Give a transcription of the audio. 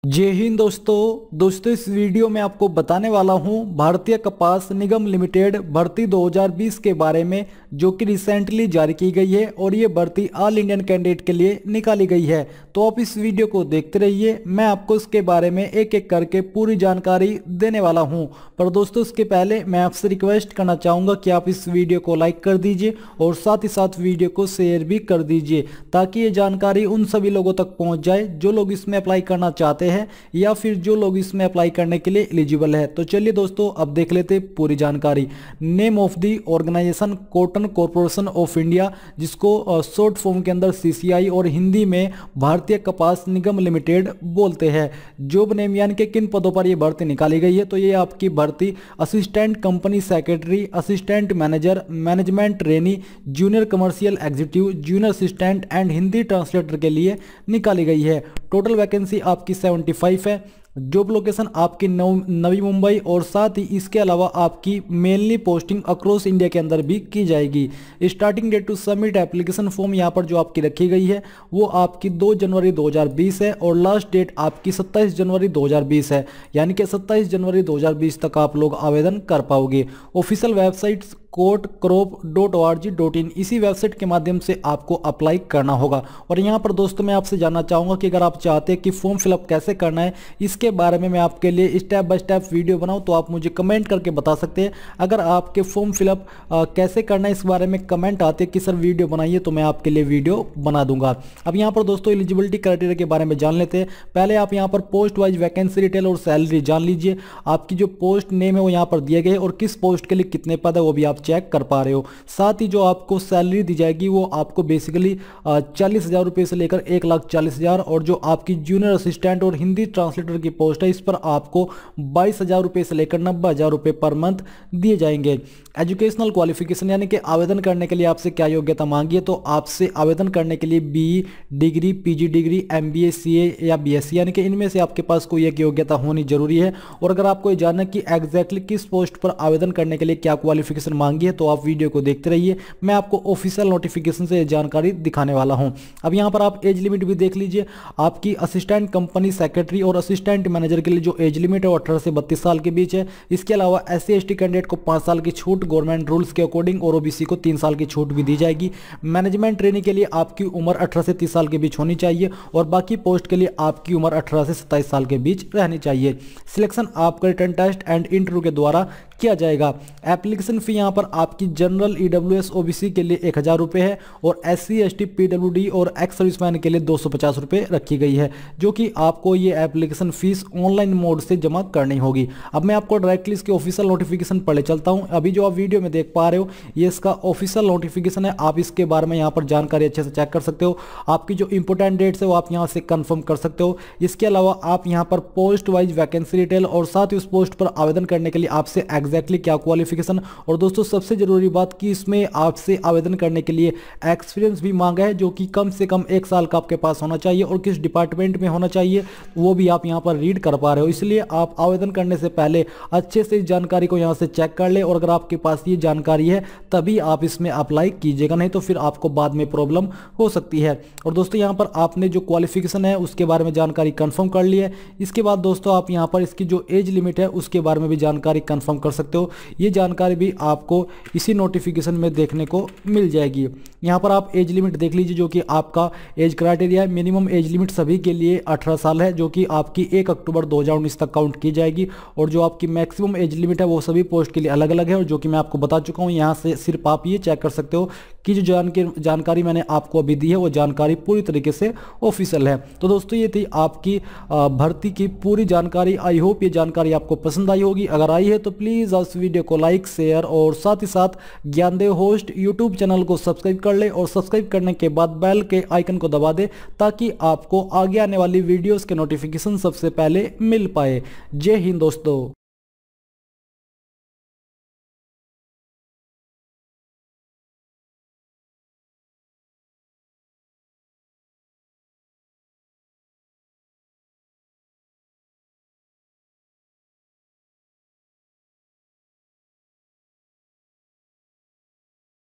जय हिंद दोस्तों इस वीडियो में आपको बताने वाला हूं भारतीय कपास निगम लिमिटेड भर्ती 2020 के बारे में, जो कि रिसेंटली जारी की गई है और ये भर्ती ऑल इंडियन कैंडिडेट के लिए निकाली गई है। तो आप इस वीडियो को देखते रहिए, मैं आपको इसके बारे में एक एक करके पूरी जानकारी देने वाला हूं। पर दोस्तों इसके पहले मैं आपसे रिक्वेस्ट करना चाहूँगा कि आप इस वीडियो को लाइक कर दीजिए और साथ ही साथ वीडियो को शेयर भी कर दीजिए, ताकि ये जानकारी उन सभी लोगों तक पहुँच जाए जो लोग इसमें अप्लाई करना चाहते हैं या फिर जो लोग इसमें अप्लाई करने के लिए एलिजिबल है। तो चलिए दोस्तों अब देख लेते हैं पूरी जानकारी। Name of the organisation cotton corporation of India, जिसको शॉर्ट फॉर्म के अंदर सीसीआई और हिंदी में भारतीय कपास निगम लिमिटेड बोलते हैं। जॉब नेम यानी कि किन पदों पर यह भर्ती निकाली गई है, तो ये आपकी भर्ती assistant company secretary, assistant manager, management trainee, junior commercial executive, junior assistant and Hindi translator के लिए निकाली गई है। टोटल वैकेंसी आपकी 75 है। जॉब लोकेशन आपकी नवी मुंबई और साथ ही इसके अलावा आपकी मेनली पोस्टिंग अक्रॉस इंडिया के अंदर भी की जाएगी। Starting date to submit application form यहाँ पर जो आपकी रखी गई है वो आपकी 2 जनवरी 2020 है और लास्ट डेट आपकी 27 जनवरी 2020 है, यानी कि 27 जनवरी 2020 तक आप लोग आवेदन कर पाओगे। ऑफिशियल वेबसाइट courtcrop.org.in, इसी वेबसाइट के माध्यम से आपको अप्लाई करना होगा। और यहाँ पर दोस्तों मैं आपसे जानना चाहूँगा कि अगर आप चाहते हैं कि फॉर्म फिलअप कैसे करना है, इसके बारे में मैं आपके लिए स्टेप बाय स्टेप वीडियो बनाऊँ, तो आप मुझे कमेंट करके बता सकते हैं। अगर आपके फॉर्म फिलअप कैसे करना है इस बारे में कमेंट आते हैं कि सर वीडियो बनाइए, तो मैं आपके लिए वीडियो बना दूंगा। अब यहाँ पर दोस्तों एलिजिबिलिटी क्राइटेरिया के बारे में जान लेते हैं। पहले आप यहाँ पर पोस्ट वाइज वैकेंसी डिटेल और सैलरी जान लीजिए। आपकी जो पोस्ट नेम है वो यहाँ पर दिए गए और किस पोस्ट के लिए कितने पद है वो भी आप चेक कर पा रहे हो। साथ ही जो आपको सैलरी दी जाएगी वो आपको बेसिकली 40,000 रुपए से लेकर 1,40,000, और जो आपकी जूनियर असिस्टेंट और हिंदी ट्रांसलेटर की पोस्ट है इस पर आपको 22,000 रुपए से लेकर 90,000 रुपए पर मंथ दिए जाएंगे। एजुकेशनल क्वालिफिकेशन यानी कि आवेदन करने के लिए आपसे क्या योग्यता मांगी है, तो आपसे आवेदन करने के लिए BE degree, PG degree, MBA, CA या बीएससी, यानी कि इनमें से आपके पास कोई एक योग्यता होनी जरूरी है। और अगर आपको ये जानना कि एग्जैक्टली किस पोस्ट पर आवेदन करने के लिए क्या क्वालिफिकेशन मांगी है, तो आप वीडियो को देखते रहिए, मैं आपको ऑफिशियल नोटिफिकेशन से जानकारी दिखाने वाला हूं। अब यहां पर आप एज लिमिट भी देख लीजिए। आपकी असिस्टेंट कंपनी सेक्रेटरी और असिस्टेंट मैनेजर के लिए जो एज लिमिट है वो 18 से 32 साल के बीच है। इसके अलावा एससी एसटी कैंडिडेट को 5 साल की छूट गवर्नमेंट रूल्स के अकॉर्डिंग, और ओबीसी को 3 साल की छूट भी दी जाएगी। मैनेजमेंट ट्रेनिंग के लिए आपकी उम्र 18 से 30 साल के बीच होनी चाहिए और बाकी पोस्ट के लिए आपकी उम्र 18 से 27 साल के बीच रहनी चाहिए। सिलेक्शन आपका रिटन टेस्ट एंड इंटरव्यू के द्वारा किया जाएगा। एप्लीकेशन फी यहाँ पर आपकी जनरल ईडब्ल्यूएस ओबीसी के लिए 1,000 रुपए है और एससी एसटी पीडब्ल्यूडी और एक्स सर्विसमैन के लिए 250 रुपए रखी गई है, जो कि आपको ये एप्लीकेशन फीस ऑनलाइन मोड से जमा करनी होगी। अब मैं आपको डायरेक्टली इसके ऑफिशियल नोटिफिकेशन पढ़े चलता हूँ। अभी जो आप वीडियो में देख पा रहे हो ये इसका ऑफिशियल नोटिफिकेशन है। आप इसके बारे में यहाँ पर जानकारी अच्छे से चेक कर सकते हो। आपकी जो इंपोर्टेंट डेट्स है वो आप यहाँ से कंफर्म कर सकते हो। इसके अलावा आप यहाँ पर पोस्ट वाइज वैकेंसी डिटेल और साथ ही उस पोस्ट पर आवेदन करने के लिए आपसे एग्जैक्टली क्या क्वालिफिकेशन, और दोस्तों सबसे जरूरी बात कि इसमें आपसे आवेदन करने के लिए एक्सपीरियंस भी मांगा है, जो कि कम से कम 1 साल का आपके पास होना चाहिए और किस डिपार्टमेंट में होना चाहिए वो भी आप यहाँ पर रीड कर पा रहे हो। इसलिए आप आवेदन करने से पहले अच्छे से इस जानकारी को यहाँ से चेक कर ले, और अगर आपके पास ये जानकारी है तभी आप इसमें अप्लाई कीजिएगा, नहीं तो फिर आपको बाद में प्रॉब्लम हो सकती है। और दोस्तों यहाँ पर आपने जो क्वालिफिकेशन है उसके बारे में जानकारी कंफर्म कर ली है। इसके बाद दोस्तों आप यहाँ पर इसकी जो एज लिमिट है उसके बारे में भी जानकारी कंफर्म कर सकते हो। ये जानकारी भी आपको इसी नोटिफिकेशन में देखने को मिल जाएगी। यहाँ पर आप एज लिमिट देख लीजिए, जो कि आपका एज क्राइटेरिया है। मिनिमम एज लिमिट सभी के लिए 18 साल है, जो कि आपकी 1 अक्टूबर 2019 तक काउंट की जाएगी। और जो आपकी मैक्सिमम एज लिमिट है वो सभी पोस्ट के लिए अलग अलग है, और जो कि मैं आपको बता चुका हूँ। यहाँ से सिर्फ आप ये चेक कर सकते हो कि जो जानकारी मैंने आपको अभी दी है वो जानकारी पूरी तरीके से ऑफिशियल है। तो दोस्तों ये थी आपकी भर्ती की पूरी जानकारी। आई होप ये जानकारी आपको पसंद आई होगी। अगर आई है तो प्लीज़ इस वीडियो को लाइक, शेयर और साथ ही साथ ज्ञानदेव होस्ट यूट्यूब चैनल को सब्सक्राइब कर ले, और सब्सक्राइब करने के बाद बेल के आइकन को दबा दे, ताकि आपको आगे आने वाली वीडियोस के नोटिफिकेशन सबसे पहले मिल पाए। जय हिंद दोस्तों।